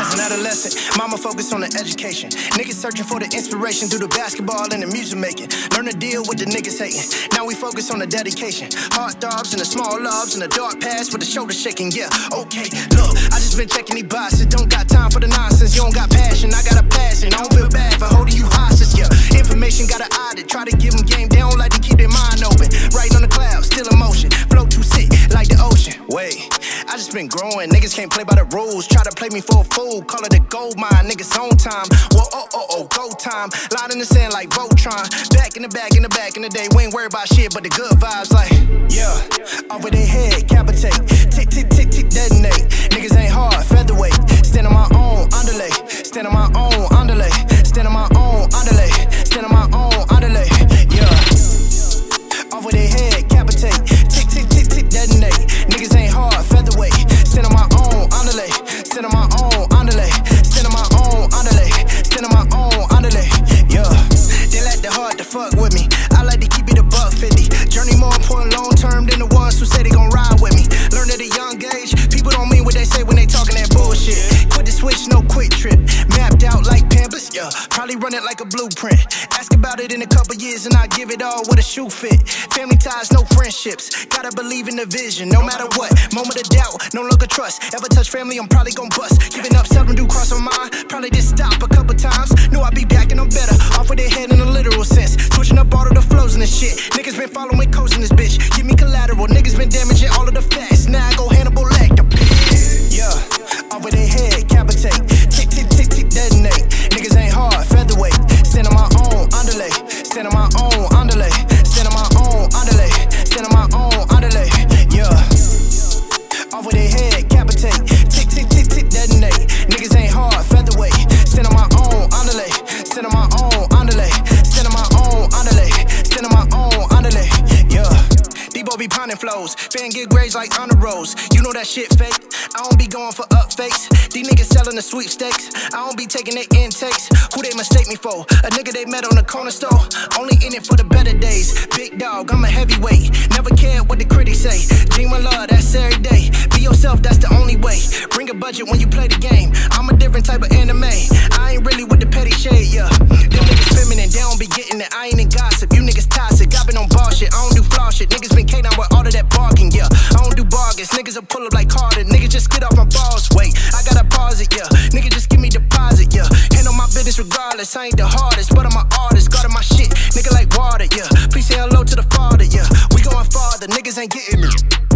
An adolescent, mama focused on the education. Niggas searching for the inspiration through the basketball and the music making. Learn to deal with the niggas hating. Now we focus on the dedication. Hard throbs and the small lobs and the dark past with the shoulder shaking. Yeah, okay, look, I just been checking these boxes. Don't got time for the nonsense. You don't got passion, I got a passion. I don't feel bad for holding you hostage. Yeah, information got an audit. Try to give them game, they don't like to keep their mind open. Right on the clouds, still in motion. Flow too sick like the ocean. Wait, I just been growing. Niggas can't play by the rules. Try to play me for a fool. Call it a gold mine. Niggas on time. Whoa, go time. Line in the sand like Voltron. Back in the day, we ain't worried about shit but the good vibes. Like, yeah, over their head, capitate. Tick, tick, tick, tick, detonate. Niggas ain't hard, featherweight. Stand on my own, underlay. Stand on my own, underlay. Stand on my own, underlay. Stand on my own, underlay. Yeah, over their head, capitate. Tick, tick, tick, tick, detonate. Niggas ain't hard, featherweight. Stand on my own, underlay. Stand on my own, underlay. Stand on my own, underlay. Stand on my own, underlay. Yeah, they like the hard to fuck with me. I like to keep it $150. Journey more important long term than the ones who say they gon' ride with me. Learn at a young age, people don't mean what they say when they talking that bullshit. Quit the switch, no quick trip. Mapped out like Pampers, yeah. Probably run it like a blueprint. Ask about it in a couple years and I'll give it all with a shoe fit. Family ties, no friendships. Gotta believe in the vision, no matter what. Moment of doubt, no longer trust. Ever touch family, I'm probably gon' bust. Giving up, seldom do cross my mind. Probably did stop a couple times. Knew I'd be back and I'm better. Off with their head in a literal sense. Switching up all of the flows and this shit. Niggas been following coast in this bitch. Give me collateral. Niggas been damaging all of the facts. Now I go Hannibal Lecter. Yeah, over their head, capitate. Tick, tick, tick, tick, detonate. Niggas ain't hard, featherweight. Stand on my own, underlay. Stand on my own, underlay. Stand on my own, underlay. Stand on my own, underlay. Yeah, over their head, capitate. Tick, tick, tick, tick, detonate. Niggas ain't hard, featherweight. Stand on my own, underlay. Stand on my own, underlay. Stand on my own, underlay. Stand on my own, underlay. Yeah, Debo be pounding flows. Fan get grades like honor rolls. You know that shit fake. I don't be going for up fakes. These niggas selling the sweepstakes. I don't be taking their intakes. Who they mistake me for? A nigga they met on the corner store. Only in it for the better days. Big dog, I'm a heavyweight. Never cared what the critics say. Dream of love, that's every day. Be yourself, that's the only way. Bring a budget when you play the game. I'm a different type of anime. I ain't really with the petty shade, yeah. Them niggas feminine, they don't be getting it. I ain't in gossip, you niggas toxic. I been on bar shit, I don't do flaw shit. Niggas been K-down with all of that bargain, yeah. I don't do bargains, niggas will pull up like Carter. Niggas just get off my balls, wait. I gotta pause it, yeah. Nigga just give me deposit, yeah. Handle my business regardless. I ain't the hardest, but I'm an artist. Guarding my shit, nigga like water, yeah. Please say hello to the father, yeah. We going farther, niggas ain't getting me.